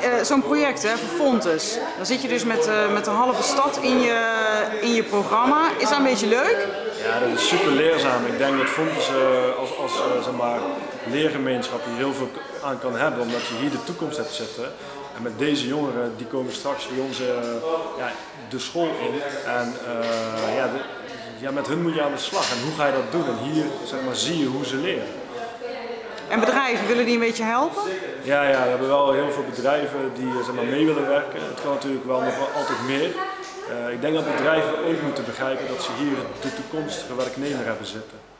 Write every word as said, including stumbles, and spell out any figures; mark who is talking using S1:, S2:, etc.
S1: uh, zo'n project hè, voor Fontes, dan zit je dus met, uh, met de halve stad in je, in je programma. Is dat een beetje leuk?
S2: Ja, dat is super leerzaam. Ik denk dat Fontes uh, als, als uh, zeg maar, leergemeenschap hier heel veel aan kan hebben, omdat je hier de toekomst hebt zitten. En met deze jongeren, die komen straks bij ons uh, ja, de school in. En uh, ja, de, ja, met hun moet je aan de slag. En hoe ga je dat doen? En hier zeg maar, zie je hoe ze leren.
S1: En bedrijven, willen die een beetje helpen?
S2: Ja, ja, we hebben wel heel veel bedrijven die zeg maar, mee willen werken. Het kan natuurlijk wel nog wel altijd meer. Uh, ik denk dat bedrijven ook moeten begrijpen dat ze hier de toekomstige werknemer hebben zitten.